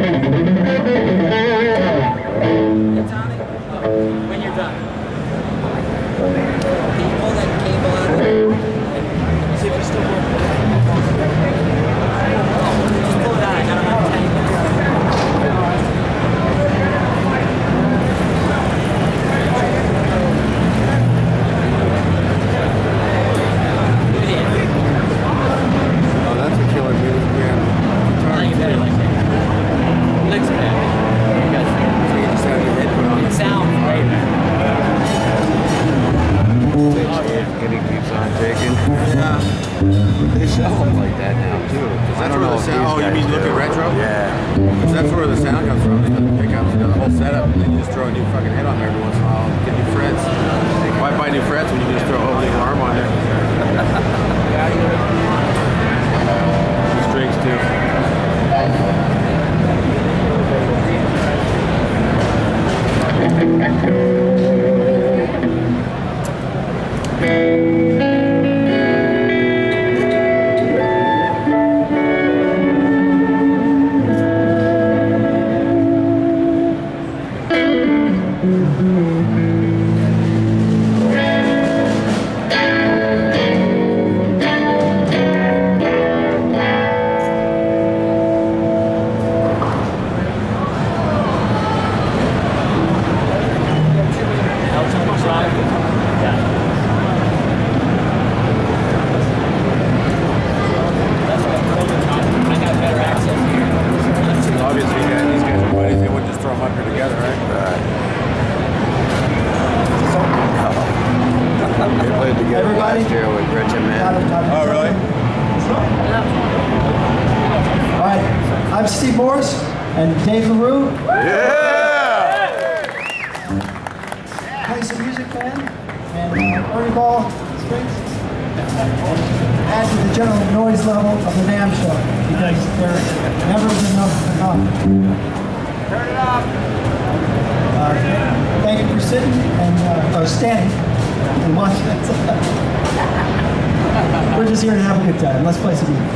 When you're done. Can you pull that cable out of there? And see if it's still working. Just pull it out. I got about 10 minutes. Oh, that's a killer music. I think it's better like that. Licks bad. So you just have your headphone on. It sounds way better. It keeps on taking. Yeah. They sell them like that now too. That's where the sound. Oh, you mean look at retro? Yeah. That's where the sound comes from. The pickups, the whole setup, and you just throw a new fucking head on there every once in a while. Get new frets. Why buy new frets when you can just throw a whole new arm on there? The strings Everybody? Last year with Gretchen, man. Oh, really? All right, I'm Steve Morris and Dave LaRue. Yeah! Play some music, man. And Ernie Ball, strings. Add to the general noise level of the NAMM show because there never was enough. Turn it off. Thank you for sitting and or standing and watching it. We're just here to have a good time. Let's play some music.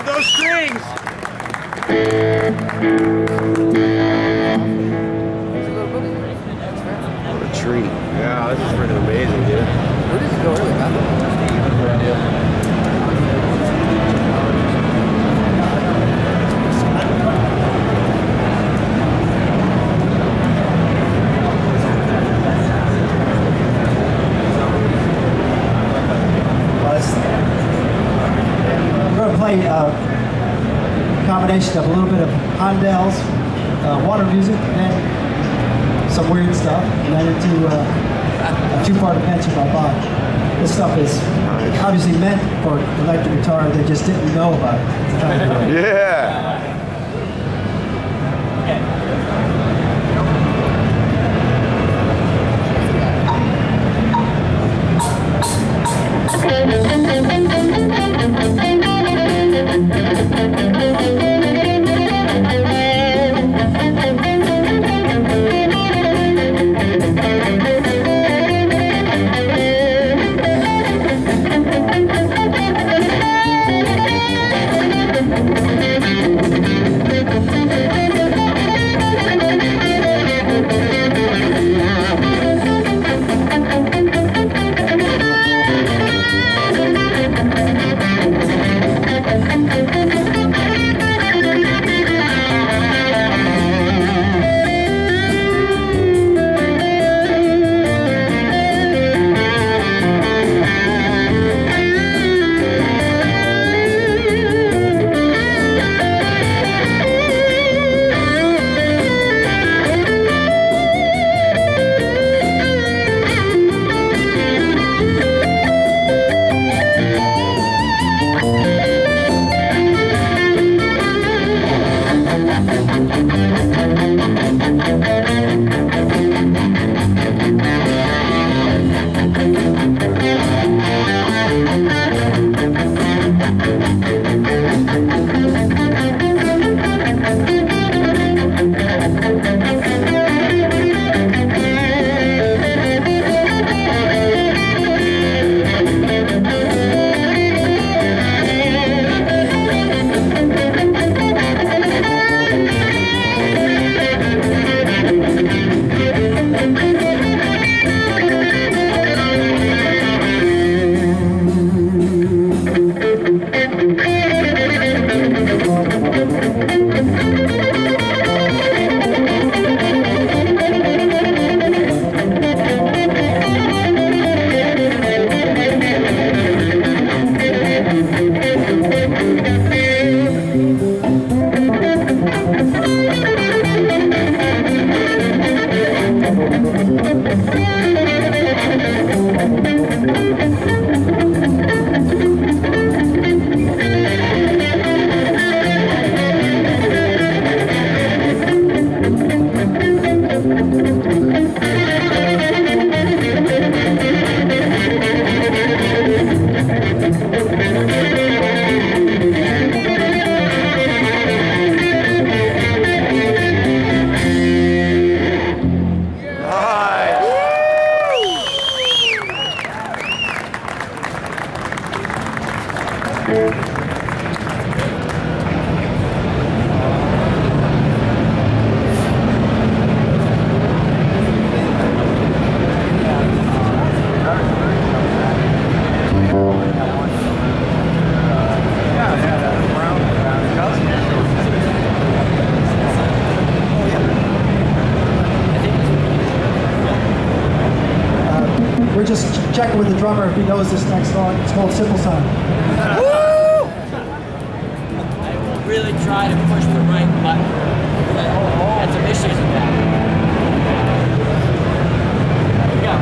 love those strings. What a treat. Yeah, this is freaking amazing, dude. Where does it go really bad? We're going to play a combination of a little bit of Handel's water music, and then some weird stuff, and then into a two-part adventure by Bach. This stuff is obviously meant for electric guitar. They just didn't know about it at the time. Yeah. We're just checking with the drummer if he knows this next song. It's called Simple Song. Woo! I will really try to push the right button. Had some issues with that. Here we go.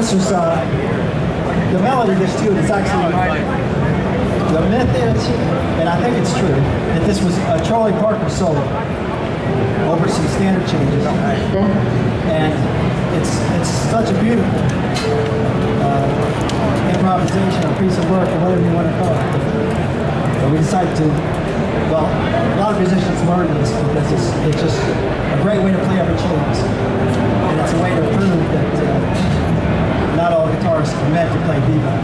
this was, the melody of this tune is actually, the myth is, and I think it's true, that this was a Charlie Parker solo over some standard changes. And it's such a beautiful improvisation or piece of work or whatever you want to call it. But we decided to, well, a lot of musicians learn this because it's just a great way to play over changes. And it's a way to prove that not all guitarists are meant to play bebop.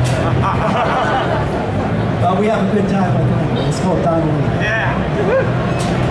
But we have a good time with it. It's called Diamond League. Yeah.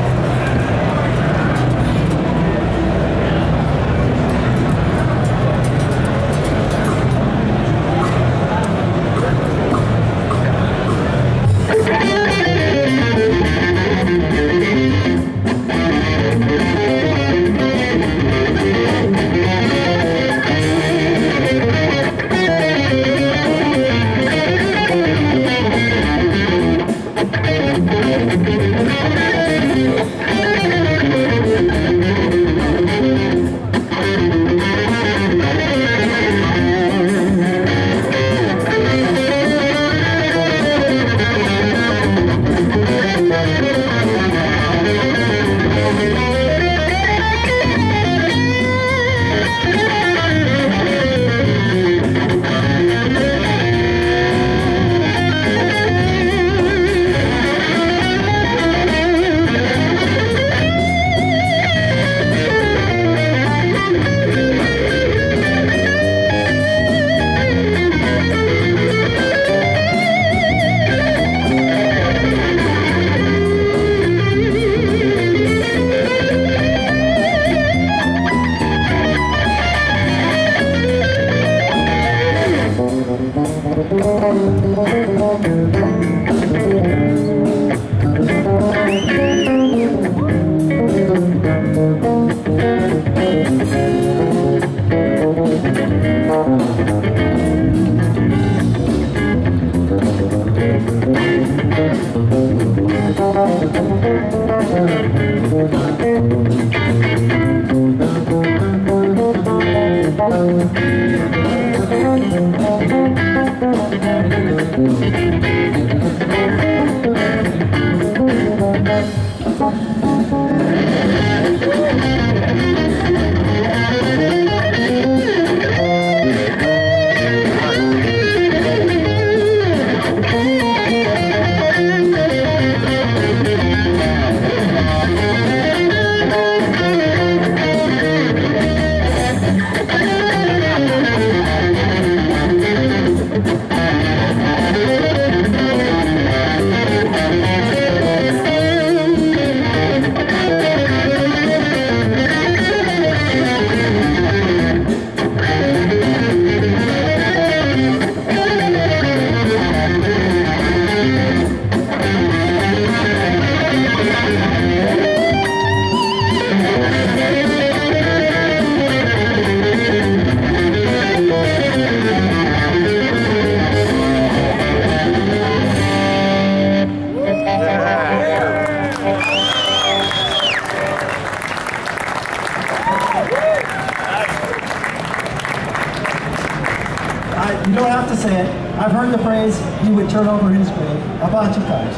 You don't have to say it. I've heard the phrase, he would turn over his grave a bunch of times.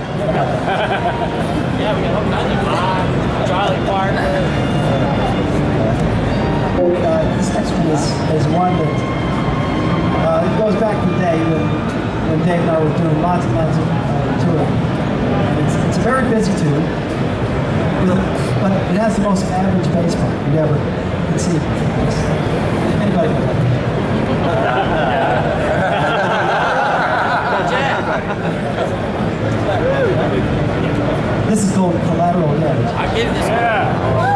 Yeah, we got all kinds of Charlie Parker. This next one is one that it goes back to the day when Dave and I were doing lots and lots of touring. And it's a very busy tune, but it has the most average bass part you ever conceive of. Anybody? This is called Collateral Damage. I'll give this one.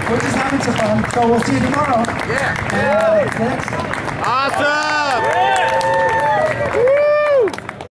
we're just having some fun. So we'll see you tomorrow. Yeah. Next. Awesome.